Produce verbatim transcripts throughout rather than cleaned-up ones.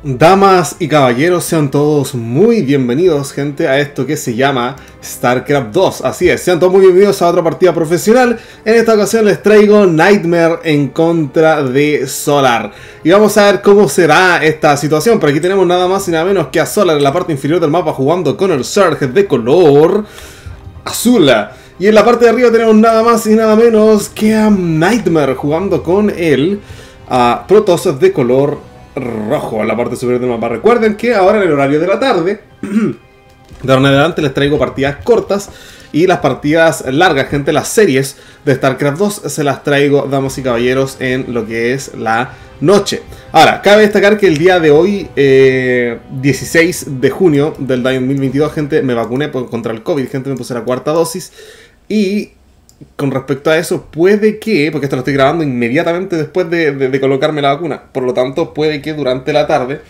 Damas y caballeros, sean todos muy bienvenidos, gente, a esto que se llama StarCraft dos. Así es, sean todos muy bienvenidos a otra partida profesional. En esta ocasión les traigo Nightmare en contra de Solar. Y vamos a ver cómo será esta situación. Por aquí tenemos nada más y nada menos que a Solar en la parte inferior del mapa jugando con el Surge de color azul. Y en la parte de arriba tenemos nada más y nada menos que a Nightmare jugando con el uh, Protoss de color rojo en la parte superior del mapa. Recuerden que ahora en el horario de la tarde, de ahora en adelante les traigo partidas cortas y las partidas largas, gente, las series de StarCraft dos se las traigo, damas y caballeros, en lo que es la noche. Ahora, cabe destacar que el día de hoy, eh, dieciséis de junio del año dos mil veintidós, gente, me vacuné contra el COVID, gente, me puse la cuarta dosis y con respecto a eso, puede que, porque esto lo estoy grabando inmediatamente después de, de, de colocarme la vacuna, por lo tanto puede que durante la tarde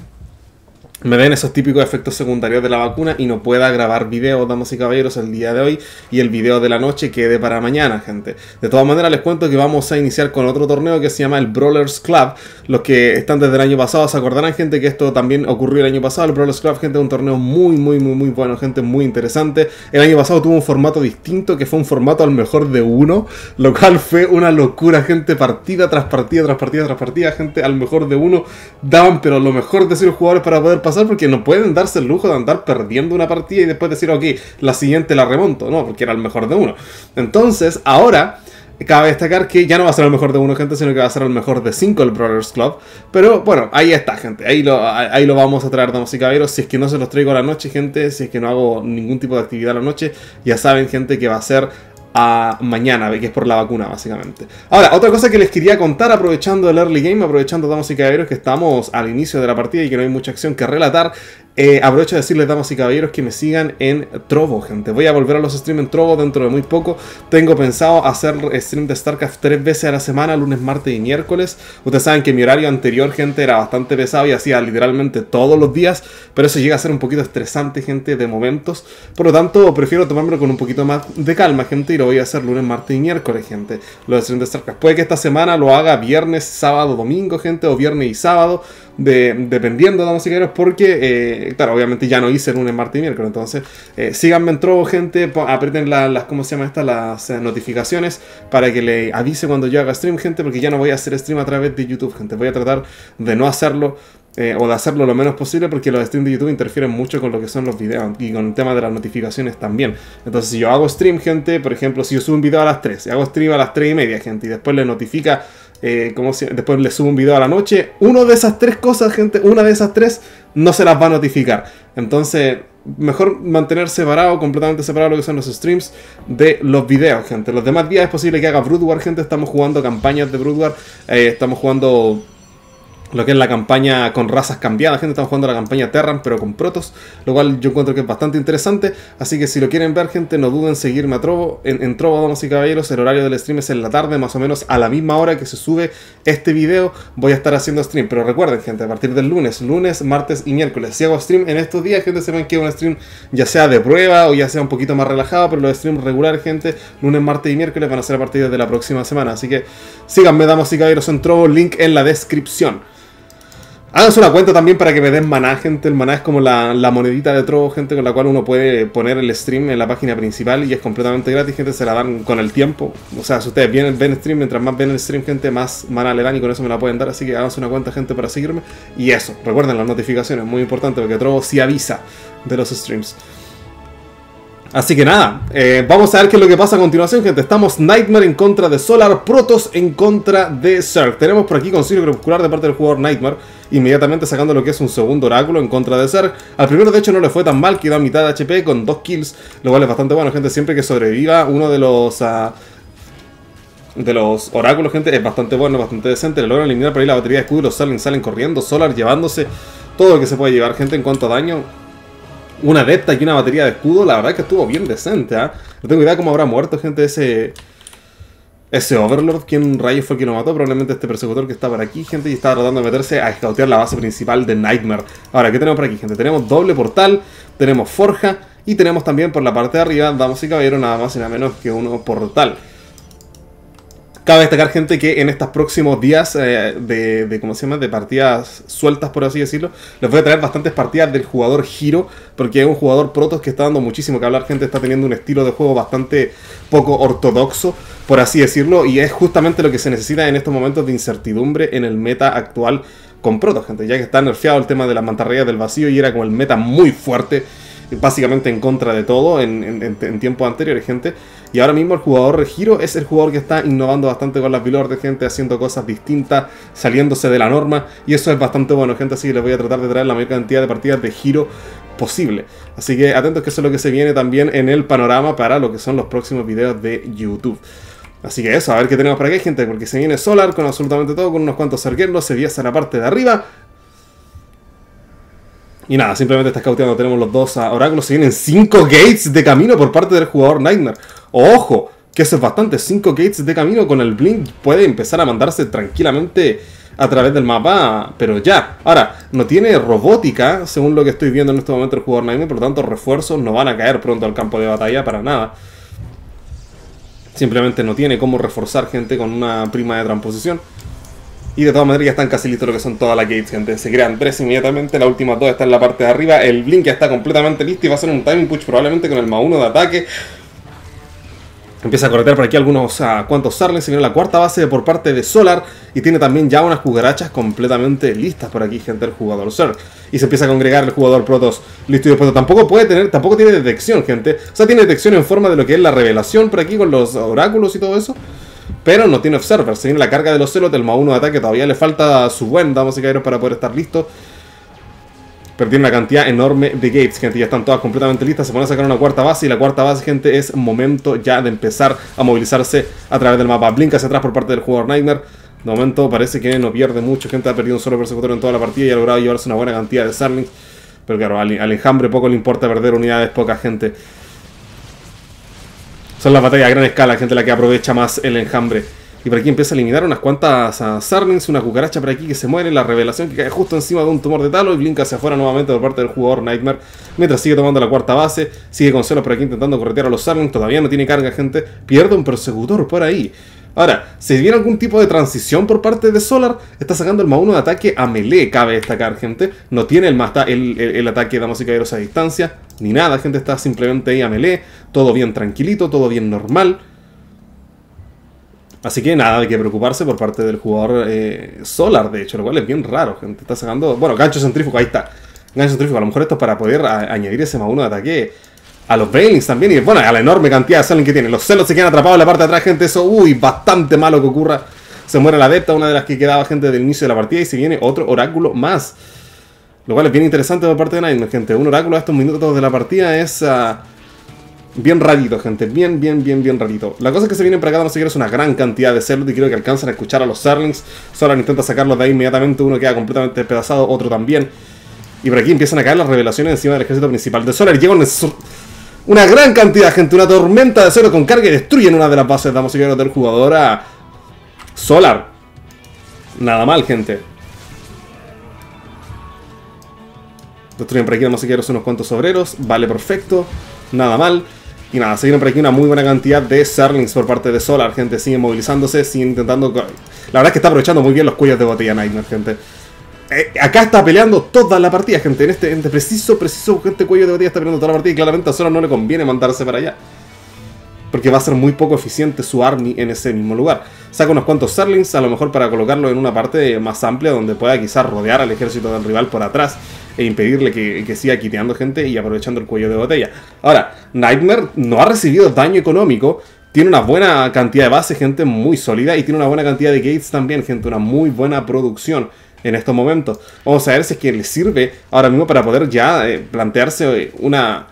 me den esos típicos efectos secundarios de la vacuna y no pueda grabar videos, damas y caballeros, el día de hoy, y el video de la noche quede para mañana, gente. De todas maneras, les cuento que vamos a iniciar con otro torneo que se llama el Brawlers Club. Los que están desde el año pasado se acordarán, gente, que esto también ocurrió el año pasado. El Brawlers Club, gente, es un torneo muy, muy, muy, muy bueno, gente, muy interesante. El año pasado tuvo un formato distinto, que fue un formato al mejor de uno, lo cual fue una locura, gente, partida tras partida, tras partida, tras partida, gente, al mejor de uno. Daban, pero lo mejor de ser jugadores para poder pasar, porque no pueden darse el lujo de andar perdiendo una partida y después decir, ok, la siguiente la remonto, no, porque era el mejor de uno. Entonces, ahora cabe destacar que ya no va a ser el mejor de uno, gente, sino que va a ser el mejor de cinco el Brawlers Club. Pero bueno, ahí está, gente, ahí lo, ahí lo vamos a traer, damas y caballeros. Si es que no se los traigo a la noche, gente, si es que no hago ningún tipo de actividad a la noche, ya saben, gente, que va a ser a mañana, que es por la vacuna, básicamente. Ahora, otra cosa que les quería contar, aprovechando el early game, aprovechando, damas y caballeros, que estamos al inicio de la partida y que no hay mucha acción que relatar, eh, aprovecho de decirles, damas y caballeros, que me sigan en Trovo, gente. Voy a volver a los streams en Trovo dentro de muy poco. Tengo pensado hacer stream de StarCraft tres veces a la semana, lunes, martes y miércoles. Ustedes saben que mi horario anterior, gente, era bastante pesado y hacía literalmente todos los días, pero eso llega a ser un poquito estresante, gente, de momentos. Por lo tanto, prefiero tomármelo con un poquito más de calma, gente, y lo voy a hacer lunes, martes y miércoles, gente, los streams de StarCraft. Puede que esta semana lo haga viernes, sábado, domingo, gente, o viernes y sábado, de, dependiendo, damas y caballeros, porque, eh, claro, obviamente ya no hice lunes, martes y miércoles. Entonces, eh, síganme en Trovo, gente, aprieten la, las, ¿cómo se llama esta? Las eh, notificaciones para que le avise cuando yo haga stream, gente, porque ya no voy a hacer stream a través de YouTube, gente. Voy a tratar de no hacerlo, Eh, o de hacerlo lo menos posible, porque los streams de YouTube interfieren mucho con lo que son los videos y con el tema de las notificaciones también. Entonces, si yo hago stream, gente, por ejemplo, si yo subo un video a las tres, y hago stream a las tres y media, gente, y después le notifica, eh, como si, después le subo un video a la noche, una de esas tres cosas, gente, una de esas tres no se las va a notificar. Entonces, mejor mantener separado, completamente separado lo que son los streams de los videos, gente. Los demás días es posible que haga Brood War, gente. Estamos jugando campañas de Brood War, eh, estamos jugando lo que es la campaña con razas cambiadas, gente. Estamos jugando la campaña Terran, pero con Protoss, lo cual yo encuentro que es bastante interesante. Así que si lo quieren ver, gente, no duden en seguirme a Trovo, en, en Trovo, damas y caballeros. El horario del stream es en la tarde, más o menos a la misma hora que se sube este video, voy a estar haciendo stream. Pero recuerden, gente, a partir del lunes, lunes, martes y miércoles, si hago stream en estos días, gente, sepan que es un stream ya sea de prueba o ya sea un poquito más relajado, pero los streams regulares, gente, lunes, martes y miércoles van a ser a partir de la próxima semana. Así que síganme, damas y caballeros, en Trovo, link en la descripción. Háganse una cuenta también para que me den maná, gente. El maná es como la, la monedita de Trovo, gente, con la cual uno puede poner el stream en la página principal y es completamente gratis, gente. Se la dan con el tiempo. O sea, si ustedes ven, ven stream, mientras más ven el stream, gente, más maná le dan y con eso me la pueden dar. Así que háganse una cuenta, gente, para seguirme. Y eso, recuerden las notificaciones, muy importante, porque Trovo sí avisa de los streams. Así que nada, eh, vamos a ver qué es lo que pasa a continuación, gente. Estamos Nightmare en contra de Solar, Protoss en contra de Zerg. Tenemos por aquí Concilio Crepuscular de parte del jugador Nightmare, inmediatamente sacando lo que es un segundo oráculo en contra de Zerg. Al primero, de hecho, no le fue tan mal, quedó a mitad de H P con dos kills, lo cual es bastante bueno, gente. Siempre que sobreviva uno de los Uh, de los oráculos, gente, es bastante bueno, bastante decente. Le logran eliminar por ahí la batería de escudo y los salen, salen corriendo. Solar llevándose todo lo que se puede llevar, gente, en cuanto a daño. Una adepta y una batería de escudo, la verdad es que estuvo bien decente, ¿eh? No tengo idea cómo habrá muerto, gente, ese ese Overlord. ¿Quién rayos fue quien lo mató? Probablemente este persecutor que está por aquí, gente, y estaba tratando de meterse a escautear la base principal de Nightmare. Ahora, ¿qué tenemos por aquí, gente? Tenemos doble portal, tenemos forja y tenemos también por la parte de arriba, damas y caballeros, nada más y nada menos que uno portal. Cabe destacar, gente, que en estos próximos días eh, de, de, ¿cómo se llama? De partidas sueltas, por así decirlo, les voy a traer bastantes partidas del jugador Hiro, porque es un jugador Protoss que está dando muchísimo que hablar, gente, está teniendo un estilo de juego bastante poco ortodoxo, por así decirlo, y es justamente lo que se necesita en estos momentos de incertidumbre en el meta actual con Protoss, gente, ya que está nerfeado el tema de las mantarrayas del vacío y era como el meta muy fuerte, básicamente en contra de todo en, en, en tiempos anteriores, gente. Y ahora mismo el jugador Hiro es el jugador que está innovando bastante con las builds de gente, haciendo cosas distintas, saliéndose de la norma. Y eso es bastante bueno, gente, así que les voy a tratar de traer la mayor cantidad de partidas de Hiro posible. Así que atentos, que eso es lo que se viene también en el panorama para lo que son los próximos videos de YouTube. Así que eso, a ver qué tenemos por aquí, gente, porque se viene Solar con absolutamente todo, con unos cuantos cerqueros, se viesa la parte de arriba. Y nada, simplemente está scouteando, tenemos los dos uh, oráculos, se vienen cinco gates de camino por parte del jugador Nightmare. ¡Ojo! Que eso es bastante, cinco gates de camino con el Blink, puede empezar a mandarse tranquilamente a través del mapa, pero ya. Ahora, no tiene robótica, según lo que estoy viendo en este momento el jugador Nightmare, por lo tanto refuerzos no van a caer pronto al campo de batalla para nada. Simplemente no tiene cómo reforzar, gente, con una prima de transposición. Y de todas maneras ya están casi listos lo que son todas las gates, gente. Se crean tres inmediatamente, las últimas dos están en la parte de arriba. El Blink ya está completamente listo y va a ser un timing push probablemente con el más uno de ataque. Empieza a corretear por aquí algunos uh, cuantos Sarlings. Se viene la cuarta base por parte de Solar. Y tiene también ya unas cucarachas completamente listas por aquí, gente, el jugador Zerg. Y se empieza a congregar el jugador Protoss listo y dispuesto. Tampoco puede tener, tampoco tiene detección, gente. O sea, tiene detección en forma de lo que es la revelación por aquí con los oráculos y todo eso. Pero no tiene Observer. Se viene la carga de los celos del más uno de ataque. Todavía le falta su buen, damas y caballeros, para poder estar listo. Pero tiene una cantidad enorme de gates, gente. Ya están todas completamente listas. Se pone a sacar una cuarta base. Y la cuarta base, gente, es momento ya de empezar a movilizarse a través del mapa. Blink hacia atrás por parte del jugador Nightmare. De momento parece que no pierde mucho. Gente, ha perdido un solo persecutor en toda la partida y ha logrado llevarse una buena cantidad de Sarlings. Pero claro, al, al enjambre poco le importa perder unidades, poca gente. Son las batallas a gran escala, gente, la que aprovecha más el enjambre. Y por aquí empieza a eliminar unas cuantas uh, Sarlings, una cucaracha por aquí que se muere, la revelación que cae justo encima de un tumor de talo y Blink hacia afuera nuevamente por parte del jugador Nightmare. Mientras sigue tomando la cuarta base, sigue con celos por aquí intentando corretear a los Sarlings, todavía no tiene carga, gente, pierde un persecutor por ahí. Ahora, si viene algún tipo de transición por parte de Solar, está sacando el más uno de ataque a melee, cabe destacar, gente. No tiene el, más el, el, el ataque, damas y caballeros, a distancia, ni nada, gente, está simplemente ahí a melee. Todo bien tranquilito, todo bien normal. Así que nada de que preocuparse por parte del jugador eh, Solar, de hecho, lo cual es bien raro, gente. Está sacando, bueno, gancho centrífugo, ahí está. Gancho centrífugo, a lo mejor esto es para poder a, añadir ese más uno de ataque a los Veilings también, y bueno, a la enorme cantidad de Sarlings que tiene. Los celos se quedan atrapados en la parte de atrás, gente, eso, uy, bastante malo que ocurra. Se muere la adepta, una de las que quedaba, gente, del inicio de la partida, y se viene otro oráculo más. Lo cual es bien interesante por parte de Nightmare, gente. Un oráculo a estos minutos de la partida es uh, bien rarito, gente, bien, bien, bien, bien rarito. La cosa es que se vienen para acá, no sé qué, es una gran cantidad de celos, y creo que alcanzan a escuchar a los Sarlings. Solar intenta sacarlos de ahí inmediatamente, uno queda completamente despedazado, otro también. Y por aquí empiezan a caer las revelaciones encima del ejército principal de Solar. Llega un... Una gran cantidad, gente, una tormenta de cero con carga y destruyen una de las bases, damos y caballeros, del jugador a Solar. Nada mal, gente. Destruyen por aquí, damos y caballeros, unos cuantos obreros. Vale, perfecto. Nada mal. Y nada, se viene por aquí una muy buena cantidad de Sarlings por parte de Solar, gente. Sigue movilizándose, sigue intentando... La verdad es que está aprovechando muy bien los cuellos de botella Nightmare, gente. Eh, acá está peleando toda la partida, gente. En este, en este preciso, preciso, gente, cuello de botella está peleando toda la partida. Y claramente a Solar no le conviene mandarse para allá, porque va a ser muy poco eficiente su army en ese mismo lugar. Saca unos cuantos Sarlings, a lo mejor para colocarlo en una parte más amplia, donde pueda quizás rodear al ejército del rival por atrás e impedirle que, que siga quiteando gente y aprovechando el cuello de botella. Ahora, Nightmare no ha recibido daño económico. Tiene una buena cantidad de base, gente, muy sólida. Y tiene una buena cantidad de gates también, gente. Una muy buena producción en estos momentos. Vamos a ver si es que le sirve ahora mismo para poder ya eh, plantearse una...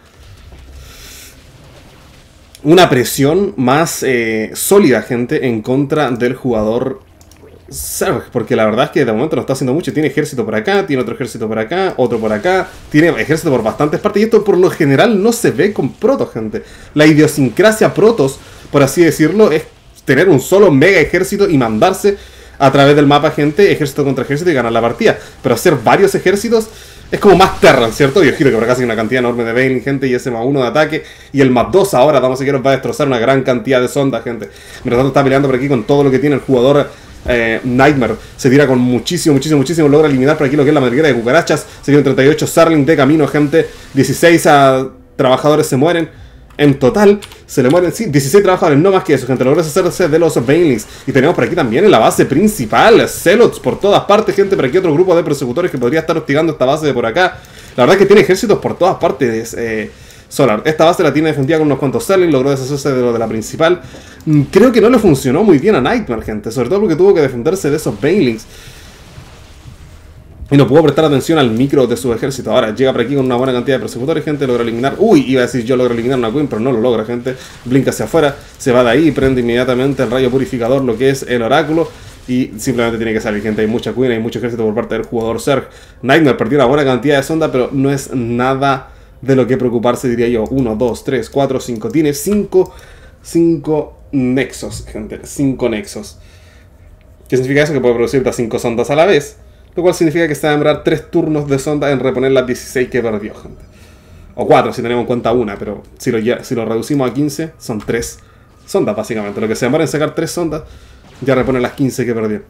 Una presión más eh, sólida, gente, en contra del jugador Zerg. Porque la verdad es que de momento no está haciendo mucho. Tiene ejército por acá, tiene otro ejército por acá, otro por acá. Tiene ejército por bastantes partes. Y esto por lo general no se ve con Protoss, gente. La idiosincrasia Protoss, por así decirlo, es tener un solo mega ejército y mandarse a través del mapa, gente, ejército contra ejército y ganar la partida. Pero hacer varios ejércitos Es como más Terran, ¿cierto? Y ojito que por acá hay una cantidad enorme de Baneling, gente, y ese más uno de ataque. Y el más dos ahora, vamos a ver, va a destrozar una gran cantidad de sondas, gente. Mientras tanto está peleando por aquí con todo lo que tiene el jugador eh, Nightmare. Se tira con muchísimo, muchísimo, muchísimo. Logra eliminar por aquí lo que es la madriguera de cucarachas. Se vienen treinta y ocho Zerling de camino, gente. dieciséis a trabajadores se mueren. En total, se le mueren, sí, dieciséis trabajadores, no más que eso, gente. Logra hacerse de los Banelings. Y tenemos por aquí también en la base principal Zealots por todas partes, gente. Por aquí otro grupo de persecutores que podría estar hostigando esta base de por acá. La verdad es que tiene ejércitos por todas partes, eh, Solar. Esta base la tiene defendida con unos cuantos Zerling. Logró deshacerse de lo de la principal. Creo que no le funcionó muy bien a Nightmare, gente. Sobre todo porque tuvo que defenderse de esos Banelings. Y no pudo prestar atención al micro de su ejército. Ahora llega por aquí con una buena cantidad de persecutores, gente. Logra eliminar... Uy, iba a decir yo logro eliminar una Queen, pero no lo logra, gente. Blinka hacia afuera, se va de ahí y prende inmediatamente el rayo purificador, lo que es el oráculo. Y simplemente tiene que salir, gente. Hay mucha Queen, hay mucho ejército por parte del jugador Zerg. Nightmare perdió una buena cantidad de sonda, pero no es nada de lo que preocuparse, diría yo. uno, dos, tres, cuatro, cinco. Tiene cinco nexos, gente. cinco nexos. ¿Qué significa eso? Que puede producir hasta cinco sondas a la vez. Lo cual significa que se va a demorar tres turnos de sonda en reponer las dieciséis que perdió, gente. O cuatro si tenemos en cuenta una, pero si lo, ya, si lo reducimos a quince, son tres sondas básicamente. Lo que se demora en sacar tres sondas, ya repone las quince que perdió.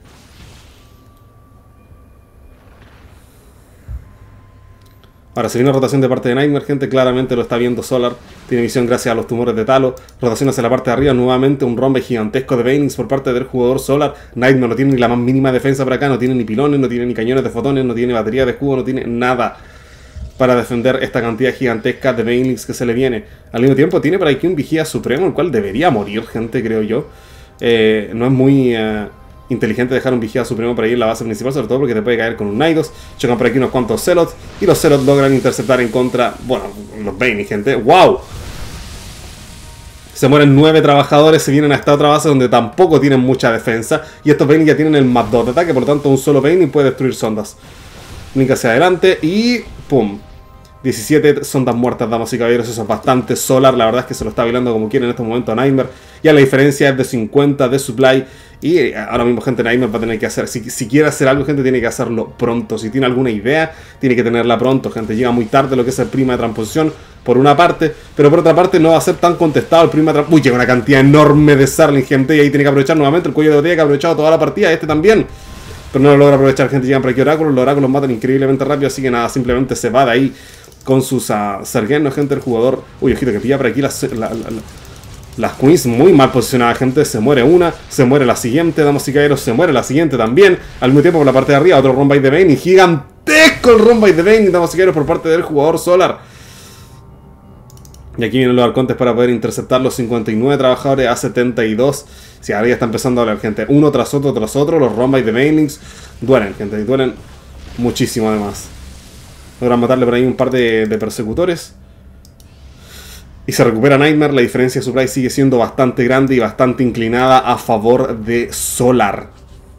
Ahora, si viene rotación de parte de Nightmare, gente, claramente lo está viendo Solar. Tiene visión gracias a los tumores de Talo. Rotación hacia la parte de arriba, nuevamente un rombe gigantesco de Banelings por parte del jugador Solar. Nightmare no tiene ni la más mínima defensa por acá, no tiene ni pilones, no tiene ni cañones de fotones, no tiene batería de escudo, no tiene nada para defender esta cantidad gigantesca de Banelings que se le viene. Al mismo tiempo tiene por aquí un Vigía Supremo, el cual debería morir, gente, creo yo. Eh, no es muy... Uh, inteligente dejar un Vigía Supremo por ahí en la base principal, sobre todo porque te puede caer con un Naidos. Chocan por aquí unos cuantos Zealots y los Zealots logran interceptar en contra, bueno, los Bane, gente. ¡Wow! Se mueren nueve trabajadores, se vienen a esta otra base donde tampoco tienen mucha defensa. Y estos Bane ya tienen el más dos de ataque, por lo tanto un solo Bane puede destruir sondas. Link hacia adelante y ¡pum! diecisiete sondas muertas, damas y caballeros. Eso es bastante Solar. La verdad es que se lo está bailando como quiere en este momento a Nightmare. Ya la diferencia es de cincuenta de supply. Y ahora mismo, gente, Nightmare va a tener que hacer, si, si quiere hacer algo, gente, tiene que hacerlo pronto. Si tiene alguna idea, tiene que tenerla pronto, gente. Llega muy tarde lo que es el prima de transposición, por una parte, pero por otra parte no va a ser tan contestado el prima de transposición. Uy, llega una cantidad enorme de Zerling, gente, y ahí tiene que aprovechar nuevamente el cuello de botella que ha aprovechado toda la partida, este también. Pero no lo logra aprovechar, gente. Llegan por aquí oráculos, los oráculos matan increíblemente rápido, así que nada, simplemente se va de ahí con sus uh, Zergenos, gente, el jugador. Uy, ojito, que pilla por aquí la... la, la, la Las Queens muy mal posicionadas, gente. Se muere una, se muere la siguiente, damas y caballeros, se muere la siguiente también. Al mismo tiempo por la parte de arriba, otro Rombite de Bane. Y gigantesco el Rombite de Bane, damas y caballeros, por parte del jugador Solar. Y aquí vienen los arcontes para poder interceptar los cincuenta y nueve trabajadores a setenta y dos. Si ahora ya está empezando a hablar, gente. Uno tras otro, tras otro. Los Rombite de Banelings duelen, gente. Y duelen muchísimo, además. Logran matarle por ahí un par de, de persecutores. Y se recupera Nightmare. La diferencia de supply sigue siendo bastante grande y bastante inclinada a favor de Solar.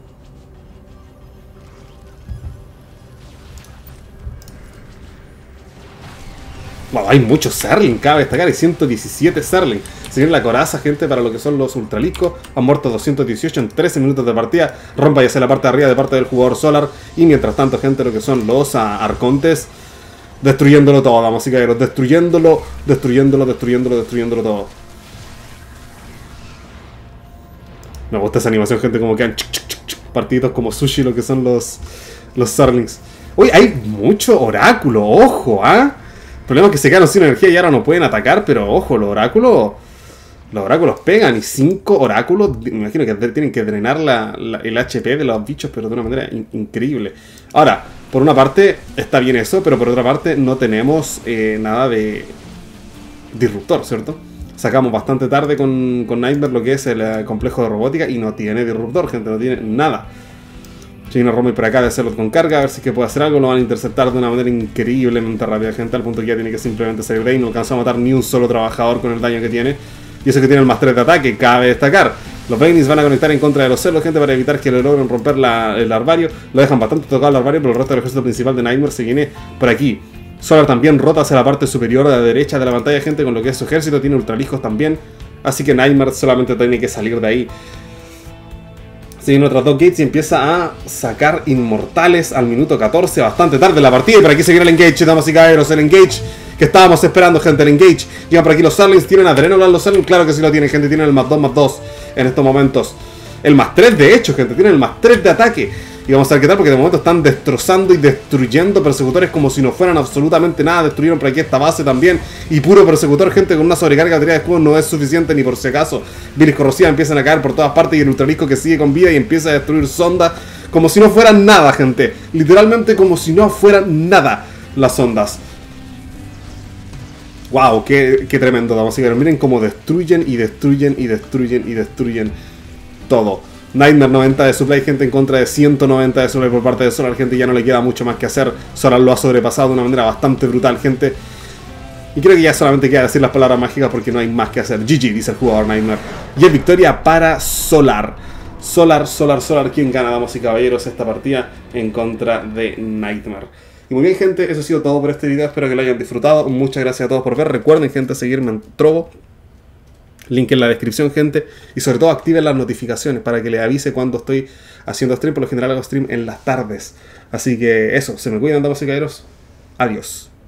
Wow, hay muchos Zerling, cabe destacar. Hay ciento diecisiete Zerling. Se viene la coraza, gente, para lo que son los ultralicos. Han muerto doscientos dieciocho en trece minutos de partida. Rompa ya hacia la parte de arriba de parte del jugador Solar. Y mientras tanto, gente, lo que son los uh, arcontes, destruyéndolo todo, damas y caballeros. Destruyéndolo, destruyéndolo, destruyéndolo, destruyéndolo todo. Me gusta esa animación, gente, como quedan partiditos como sushi, lo que son los, los Zerlings. Uy, hay mucho oráculo, ojo, ¿ah? ¿eh? El problema es que se quedaron sin energía y ahora no pueden atacar, pero ojo, los oráculos... Los oráculos pegan y cinco oráculos, me imagino que tienen que drenar la, la, el H P de los bichos, pero de una manera in increíble. Ahora, por una parte está bien eso, pero por otra parte no tenemos eh, nada de disruptor, ¿cierto? Sacamos bastante tarde con, con Nightmare lo que es el uh, complejo de robótica y no tiene disruptor, gente, no tiene nada. Si viene Romy por acá de hacerlo con carga, a ver si es que puede hacer algo. Lo van a interceptar de una manera increíblemente rápida, gente, al punto que ya tiene que simplemente salir de ahí. No alcanzó a matar ni un solo trabajador con el daño que tiene. Y eso que tiene el más tres de ataque, cabe destacar. Los Baneys van a conectar en contra de los celos, gente, para evitar que le logren romper la, el larvario. Lo dejan bastante tocado el larvario, pero el resto del ejército principal de Nightmare se viene por aquí. Solar también rota hacia la parte superior de la derecha de la pantalla, gente, con lo que es su ejército. Tiene ultralijos también. Así que Nightmare solamente tiene que salir de ahí. Se vienen otras dos gates y empieza a sacar inmortales al minuto catorce, bastante tarde en la partida. Y por aquí se viene el engage, damas y caballeros, el engage que estábamos esperando, gente, el engage. Llegan por aquí los Zerlings, ¿tienen Adrenaline los Zerlings? Claro que sí lo tienen, gente, tienen el más dos más dos en estos momentos. El más tres de hecho, gente, tienen el más tres de ataque. Y vamos a ver qué tal, porque de momento están destrozando y destruyendo persecutores como si no fueran absolutamente nada. Destruyeron por aquí esta base también. Y puro persecutor, gente, con una sobrecarga de batería de escudos no es suficiente ni por si acaso. Virus corrosiva empiezan a caer por todas partes y el ultralisco que sigue con vida y empieza a destruir sondas como si no fueran nada, gente. Literalmente como si no fueran nada las ondas. Wow, qué, qué tremendo, vamos a ver. Miren cómo destruyen y destruyen y destruyen y destruyen todo. Nightmare noventa de supply, gente, en contra de ciento noventa de supply por parte de Solar, gente. Ya no le queda mucho más que hacer. Solar lo ha sobrepasado de una manera bastante brutal, gente. Y creo que ya solamente queda decir las palabras mágicas porque no hay más que hacer. G G, dice el jugador Nightmare. Y es victoria para Solar. Solar, Solar, Solar. ¿Quién gana, damas y caballeros, esta partida en contra de Nightmare? Y muy bien, gente, eso ha sido todo por este video. Espero que lo hayan disfrutado. Muchas gracias a todos por ver. Recuerden, gente, seguirme en Trovo. Link en la descripción, gente. Y sobre todo activen las notificaciones para que les avise cuando estoy haciendo stream. Por lo general hago stream en las tardes. Así que eso, se me cuidan, damas y caballeros. Adiós.